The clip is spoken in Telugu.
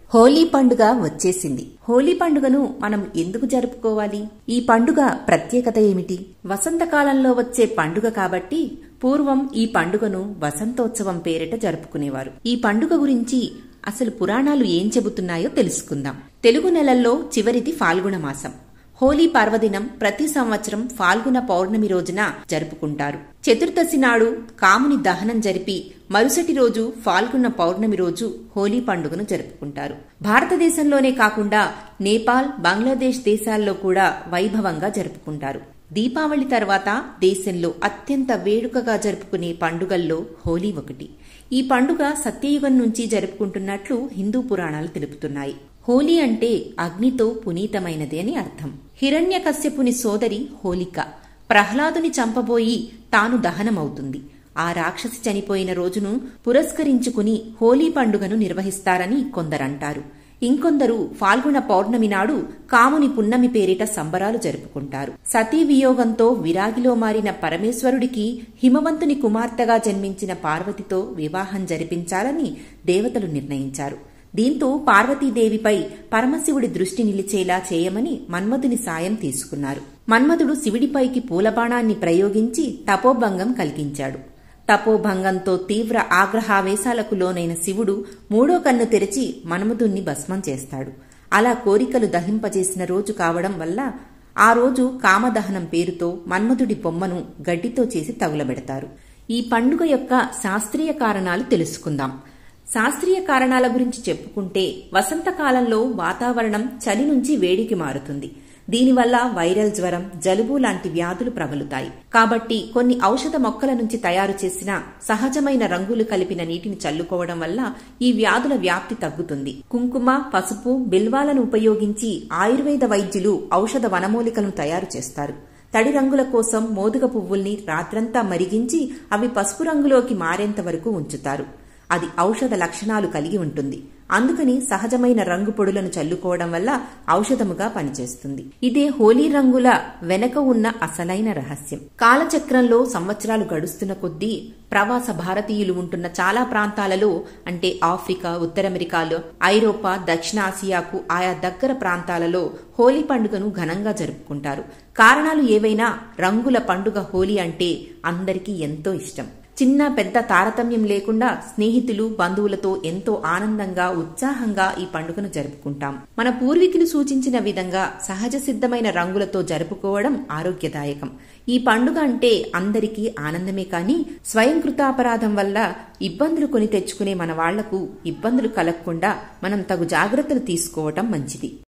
హోలీ పండుగ వచ్చేసింది. హోలీ పండుగను మనం ఎందుకు జరుపుకోవాలి? ఈ పండుగ ప్రత్యేకత ఏమిటి? వసంతకాలంలో వచ్చే పండుగ కాబట్టి పూర్వం ఈ పండుగను వసంతోత్సవం పేరిట జరుపుకునేవారు. ఈ పండుగ గురించి అసలు పురాణాలు ఏం చెబుతున్నాయో తెలుసుకుందాం. తెలుగు నెలల్లో చివరిది ఫాల్గుణ మాసం. హోలీ పర్వదినం ప్రతి సంవత్సరం ఫాల్గుణ పౌర్ణమి రోజున జరుపుకుంటారు. చతుర్దశి నాడు కాముని దహనం జరిపి మరుసటి రోజు ఫాల్గుణ పౌర్ణమి రోజు హోలీ పండుగను జరుపుకుంటారు. భారతదేశంలోనే కాకుండా నేపాల్, బంగ్లాదేశ్ దేశాల్లో కూడా వైభవంగా జరుపుకుంటారు. దీపావళి తర్వాత దేశంలో అత్యంత వేడుకగా జరుపుకునే పండుగల్లో హోలీ ఒకటి. ఈ పండుగ సత్యయుగం నుంచి జరుపుకుంటున్నట్లు హిందూ పురాణాలు తెలుపుతున్నాయి. హోలీ అంటే అగ్నితో పునీతమైనది అని అర్థం. హిరణ్యకశ్యపుని సోదరి హోలిక ప్రహ్లాదుని చంపబోయి తాను దహనమవుతుంది. ఆ రాక్షసి చనిపోయిన రోజును పురస్కరించుకుని హోలీ పండుగను నిర్వహిస్తారని కొందరంటారు. ఇంకొందరు ఫాల్గుణ పౌర్ణమి నాడు కాముని పున్నమి పేరిట సంబరాలు జరుపుకుంటారు. సతీ వియోగంతో విరాగిలో మారిన పరమేశ్వరుడికి హిమవంతుని కుమార్తెగా జన్మించిన పార్వతితో వివాహం జరిపించాలని దేవతలు నిర్ణయించారు. దీంతో పార్వతీదేవిపై పరమశివుడి దృష్టి నిలిచేలా చేయమని మన్మధుని సాయం తీసుకున్నారు. మన్మధుడు శివుడిపైకి పూలబాణాన్ని ప్రయోగించి తపోభంగం కలిగించాడు. తపోభంగంతో తీవ్ర ఆగ్రహావేశాలకు లోనైన శివుడు మూడో కన్ను తెరిచి మన్మధుణ్ణి భస్మం చేస్తాడు. అలా కోరికలు దహింపజేసిన రోజు కావడం వల్ల ఆ రోజు కామదహనం పేరుతో మన్మధుడి బొమ్మను గడ్డితో చేసి తగులబెడతారు. ఈ పండుగ యొక్క శాస్త్రీయ కారణాలు తెలుసుకుందాం. శాస్త్రీయ కారణాల గురించి చెప్పుకుంటే వసంతకాలంలో వాతావరణం చలి నుంచి వేడికి మారుతుంది. దీనివల్ల వైరల్ జ్వరం, జలుబు లాంటి వ్యాధులు ప్రబలుతాయి. కాబట్టి కొన్ని ఔషధ మొక్కల నుంచి తయారు చేసిన సహజమైన రంగులు కలిపిన నీటిని చల్లుకోవడం వల్ల ఈ వ్యాధుల వ్యాప్తి తగ్గుతుంది. కుంకుమ, పసుపు, బిల్వాలను ఉపయోగించి ఆయుర్వేద వైద్యులు ఔషధ వనమూలికలను తయారు చేస్తారు. తడి రంగుల కోసం మోదుగ పువ్వుల్ని రాత్రంతా మరిగించి అవి పసుపు రంగులోకి మారేంత వరకు ఉంచుతారు. అది ఔషధ లక్షణాలు కలిగి ఉంటుంది. అందుకని సహజమైన రంగు పొడులను చల్లుకోవడం వల్ల ఔషధముగా పనిచేస్తుంది. ఇదే హోలీ రంగుల వెనక ఉన్న అసలైన రహస్యం. కాలచక్రంలో సంవత్సరాలు గడుస్తున్న కొద్దీ ప్రవాస భారతీయులు ఉంటున్న చాలా ప్రాంతాలలో అంటే ఆఫ్రికా, ఉత్తర అమెరికాలో, ఐరోపా, దక్షిణాసియాకు ఆయా దగ్గర ప్రాంతాలలో హోలీ పండుగను ఘనంగా జరుపుకుంటారు. కారణాలు ఏవైనా రంగుల పండుగ హోలీ అంటే అందరికీ ఎంతో ఇష్టం. చిన్న పెద్ద తారతమ్యం లేకుండా స్నేహితులు, బంధువులతో ఎంతో ఆనందంగా, ఉత్సాహంగా ఈ పండుగను జరుపుకుంటాం. మన పూర్వీకులు సూచించిన విధంగా సహజ సిద్ధమైన రంగులతో జరుపుకోవడం ఆరోగ్యదాయకం. ఈ పండుగ అంటే అందరికీ ఆనందమే కానీ స్వయంకృతాపరాధం వల్ల ఇబ్బందులు కొని తెచ్చుకునే మన వాళ్లకు ఇబ్బందులు కలగకుండా మనం తగు జాగ్రత్తలు తీసుకోవటం మంచిది.